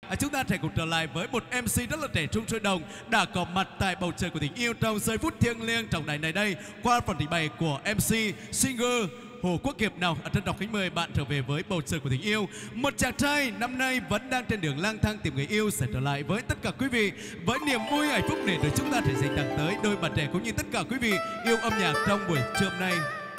Chúng ta sẽ cùng trở lại với một MC rất là trẻ trung sôi động đã có mặt tại bầu trời của tình yêu trong giây phút thiêng liêng trọng đại này đây. Qua phần trình bày của MC singer Hồ Quốc Hiệp, nào trân trọng kính mời bạn trở về với bầu trời của tình yêu. Một chàng trai năm nay vẫn đang trên đường lang thang tìm người yêu sẽ trở lại với tất cả quý vị với niềm vui hạnh phúc để rồi chúng ta thể dành tặng tới đôi bạn trẻ cũng như tất cả quý vị yêu âm nhạc trong buổi trưa hôm nay.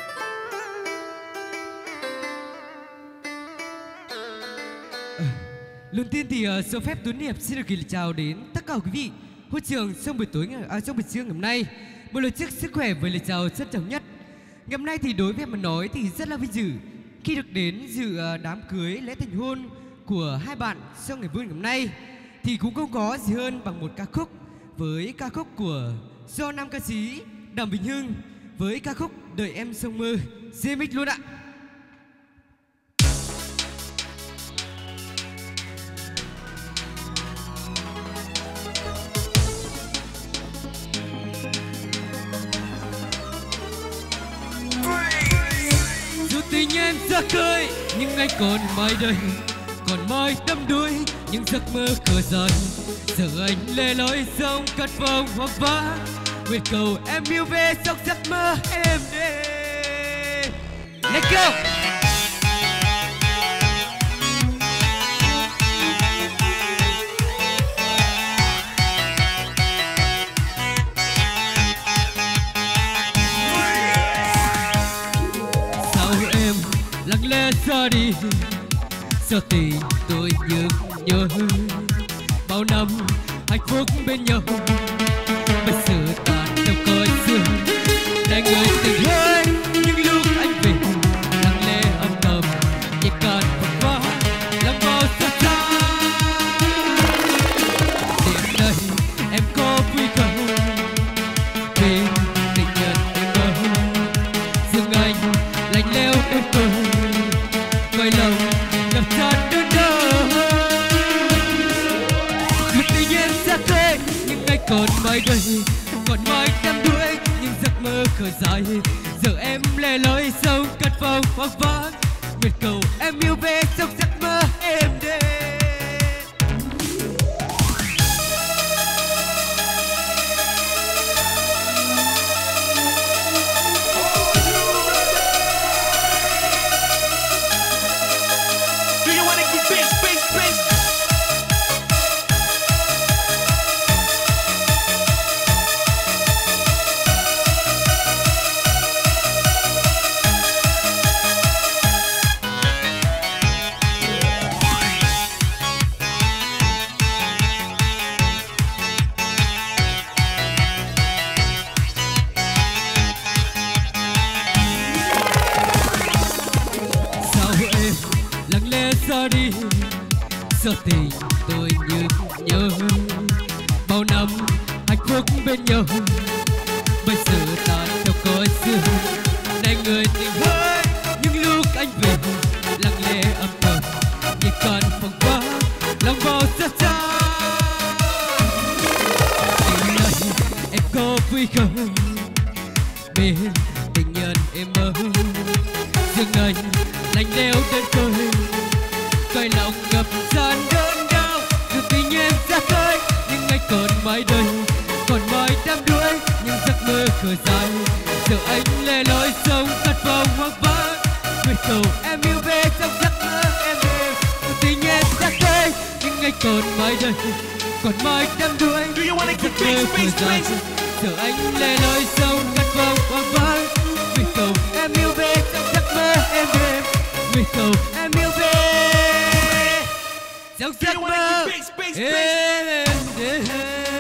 Lần tiên thì xin phép Tuấn Hiệp xin được gửi lời chào đến tất cả quý vị hội trường trong buổi tối trong buổi trưa ngày hôm nay. Một lời chúc sức khỏe với lời chào trân trọng nhất. Ngày hôm nay thì đối với em mà nói thì rất là vinh dự khi được đến dự đám cưới lễ thành hôn của hai bạn trong ngày vui ngày hôm nay. Thì cũng không có gì hơn bằng một ca khúc với ca khúc của do nam ca sĩ Đàm Vĩnh Hưng với ca khúc Đợi Em Sông Mơ. Remix luôn ạ. Tình em ra khơi nhưng anh còn mãi đây, còn mãi đắm đuối những giấc mơ khờ dại. Giờ anh lê lối sông cất vòng hoặc vã, nguyện cầu em yêu về trong giấc mơ em đêm. Let's go. Lặng lẽ ra đi, sao tình tôi nhớ bao năm hạnh phúc bên nhau, bây giờ tan theo cõi xưa. Để người tình hơi những lúc anh về, lặng lẽ âm thầm nhẹ cạn vật vã lòng bao xa xa. Đêm nay em có vui không vì tình nhân em mơ, riêng anh lạnh lẽo đêm tối quay lòng ngập tràn đớn đau. Một tình em xa khơi nhưng anh còn mãi đây, còn mãi đắm đuối những giấc mơ khờ dại. Giờ em lẻ loi sông cất vòng hoang vắng, nguyện cầu em yêu về trong giấc mơ em đêm. Ra đi, sao tình tôi nhớ bao năm hạnh phúc bên nhau, bây giờ tan theo cõi xưa. Này người tình ơi, những lúc anh về lặng lẽ âm thầm như còn phòng quá lòng bao xa xa. Tình này em có vui không bên tình nhân em mơ, riêng anh lạnh lẽo đơn côi quay lòng ngập tràn đớn đau. Dù tình em ra khơi nhưng anh còn mãi đây, còn mãi đắm đuối những giấc mơ khờ dại. Giờ anh lẻ loi sông cất vòng hoang vắng, nguyện cầu em yêu về trong giấc mơ em đêm. Dù tình em ra khơi nhưng anh còn mãi đây, còn mãi đắm đuối những giấc mơ khờ dại. Giờ anh lẻ loi sông cất vòng hoang vắng, nguyện cầu em yêu về trong giấc mơ em đêm. Nguyện cầu em yêu về trong giấc mơ em đêm.